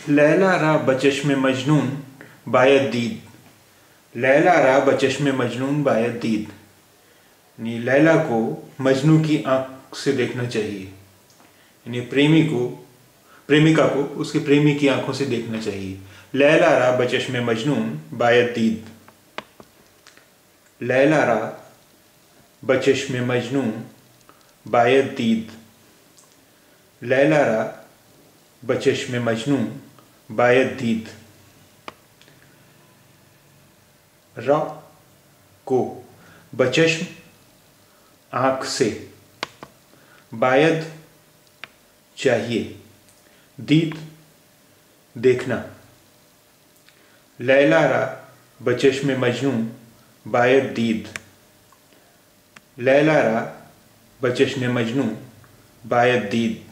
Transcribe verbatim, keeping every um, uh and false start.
लैला रा बचश्मे मजनून बायद दीद। लैला रा बचश्मे मजनून बायद दीद, यानी लैला को मजनू की आंख से देखना चाहिए, यानी प्रेमी को प्रेमिका को उसके प्रेमी की आंखों से देखना चाहिए। लैला रा बचश्मे मजनून बायद दीद। लैला रा बचश्मे मजनून बायद दीद। लैला रा बचश्मे मजनून बायद दीद। रा को बचश्म आँख से, बायद चाहिए, दीद देखना। लैला रा बचश्मे मजनून बायद दीद। लैला रा बचश्मे मजनून बायद दीद।